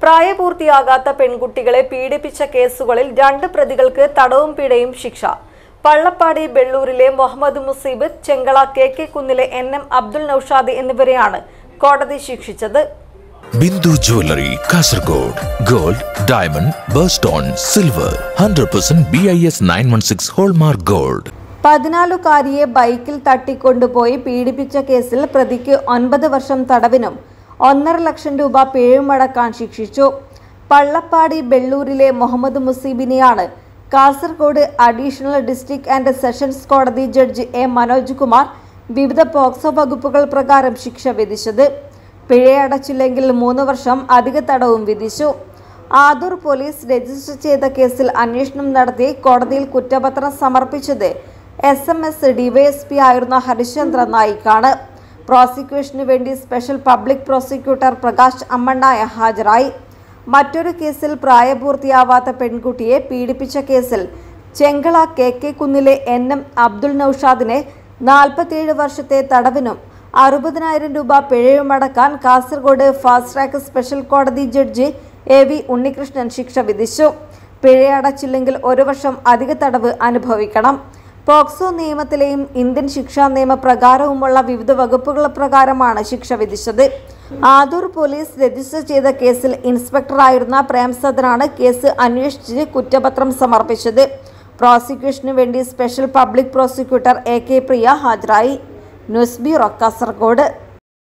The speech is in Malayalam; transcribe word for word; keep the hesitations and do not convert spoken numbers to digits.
പ്രായപൂർത്തിയാകാത്ത പെൺകുട്ടികളെ പീഡിപ്പിച്ച കേസുകളിൽ രണ്ട് പ്രതികൾക്ക് തടവും പിഴയും ശിക്ഷ. പള്ളപ്പാടി ബെള്ളൂരിലെ മുഹമ്മദ് മുസീബ്, ചെങ്കള കെ കെ കുന്നിലെ എൻ എം അബ്ദുൽ നൌഷാദ് എന്നിവരെയാണ് കോടതി ശിക്ഷിച്ചത്. Bindu jewellery, Kasaragod. Gold, diamond, birthstone, silver, hundred percent B I S nine one six hallmark gold. പതിനാലുകാരിയെ ബൈക്കിൽ തട്ടിക്കൊണ്ടുപോയി പീഡിപ്പിച്ച കേസിൽ പ്രതിക്ക് ഒൻപത് വർഷം തടവിനും ഒന്നര ലക്ഷം രൂപ പിഴയുമടക്കാൻ ശിക്ഷിച്ചു. പള്ളപ്പാടി ബെള്ളൂരിലെ മുഹമ്മദ് മുസീബിനെയാണ് Kasaragod additional district and sessions കോടതി ജഡ്ജി എ മനോജ് കുമാർ വിവിധ പോക്സോ വകുപ്പുകൾ പ്രകാരം ശിക്ഷ വിധിച്ചത്. പിഴയടച്ചില്ലെങ്കിൽ മൂന്ന് വർഷം അധിക തടവും വിധിച്ചു. ആദൂർ പോലീസ് രജിസ്റ്റർ ചെയ്ത കേസിൽ അന്വേഷണം നടത്തി കോടതിയിൽ കുറ്റപത്രം സമർപ്പിച്ചത് എസ് എം എസ് ഡിവൈഎസ്പി ആയിരുന്ന ഹരിശ്ചന്ദ്ര നായിക്കാണ്. പ്രോസിക്യൂഷനു വേണ്ടി special public prosecutor Prakash Ammannaya ഹാജരായി. മറ്റൊരു കേസിൽ പ്രായപൂർത്തിയാവാത്ത പെൺകുട്ടിയെ പീഡിപ്പിച്ച കേസിൽ ചെങ്കള കെ കെ കുന്നിലെ എൻ എം അബ്ദുൽ നൌഷാദിനെ നാൽപ്പത്തിയേഴ് വർഷത്തെ തടവിനും അറുപതിനായിരം രൂപ പിഴയുമടക്കാൻ കാസർഗോഡ് ഫാസ്റ്റ് ട്രാക്ക് സ്പെഷ്യൽ കോടതി ജഡ്ജി എ വി ഉണ്ണികൃഷ്ണൻ ശിക്ഷ വിധിച്ചു. പിഴയടച്ചില്ലെങ്കിൽ ഒരു വർഷം അധിക തടവ് അനുഭവിക്കണം. പോക്സോ നിയമത്തിലെയും ഇന്ത്യൻ ശിക്ഷാ നിയമപ്രകാരവുമുള്ള വിവിധ വകുപ്പുകൾ പ്രകാരമാണ് ശിക്ഷ വിധിച്ചത്. ആദൂർ പോലീസ് രജിസ്റ്റർ ചെയ്ത കേസിൽ ഇൻസ്പെക്ടറായിരുന്ന പ്രേംസദനാണ് കേസ് അന്വേഷിച്ച് കുറ്റപത്രം സമർപ്പിച്ചത്. പ്രോസിക്യൂഷനു വേണ്ടി special public prosecutor A K Priya ഹാജരായി. News bureau, Kasaragod.